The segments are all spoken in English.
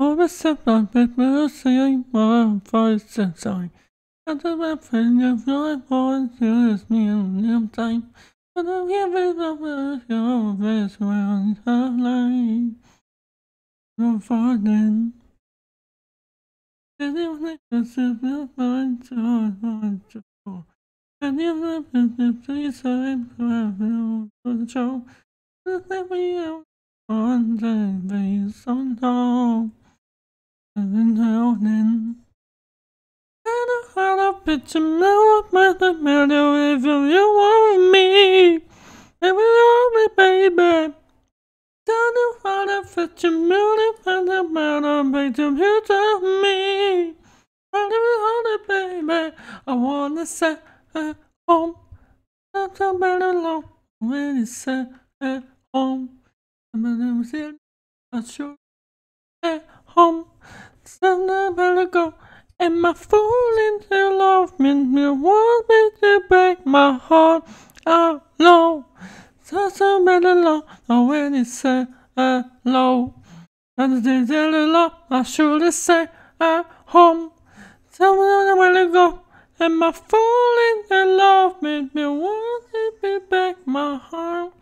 All the stuff I bet me saying my voice and sorry. I don't know if your voice is me in the time. But I'm here with your best around her life. No farting. And if they can see the mind to go. And if the business is time to the show. Let me out on the base on top. And then down. And I had a picture of my matter if you want me. If you want me, baby. Tell you how to fit your music and the matter, make the future of me. I never want it, baby. I wanna say at home. That's a better long when it's set at home. I'm gonna say I sure at home. Something better go. Am I falling to love me? You want me to break my heart? I know. Such a better love. Oh, when it's set low. And it's a love. I should say at home. Somewhere where to go. Am I falling in love? Make me want to be back my heart.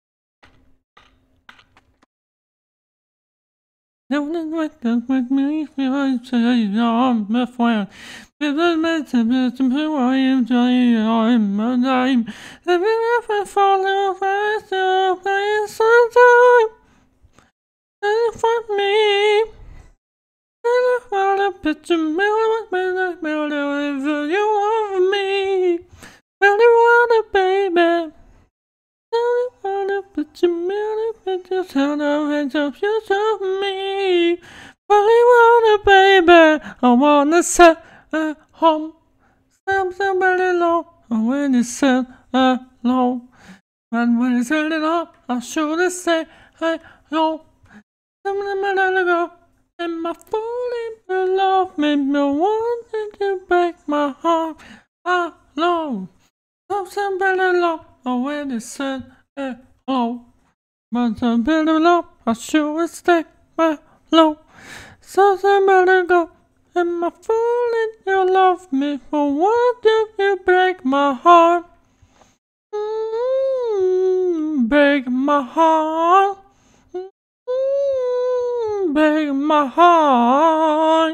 Don't wait to make me feel like I'm my friend. If I met to who I am, I'm a dime. If I follow fast, I'll play sometime. And for me. I wanna put your mirror with me, if you want me. I wanna, baby. I wanna put your mirror with your sound of hands of you to me. I wanna, baby. I wanna sit at home. Somebody low. When you sit low. And when you set it up, I should say, hey, no. Somebody go. Am I falling in love? Made me want to break my heart. I know. Love somebody love. Oh, when it said hello. But somebody love. I sure stay my low. So somebody go. Am I falling in love? Made me want to break my heart. Break my heart. Break my heart.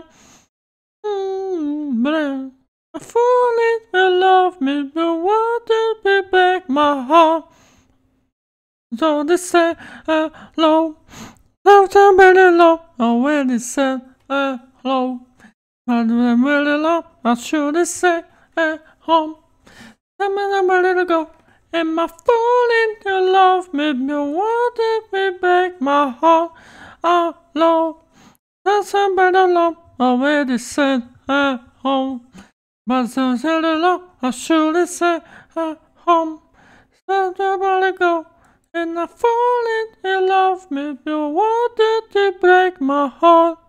But I'm falling in love, make me want to be back my heart. So they say hello, love somebody low. Oh, when they said hello, but I'm really low. I should say home. Somebody to go. Am I falling in love? Make me want to be back my heart. Oh, no, that's somebody alone. Already said at home. But so said alone. I should say at home. Somebody go. And I falling in love. Make me want to break my heart.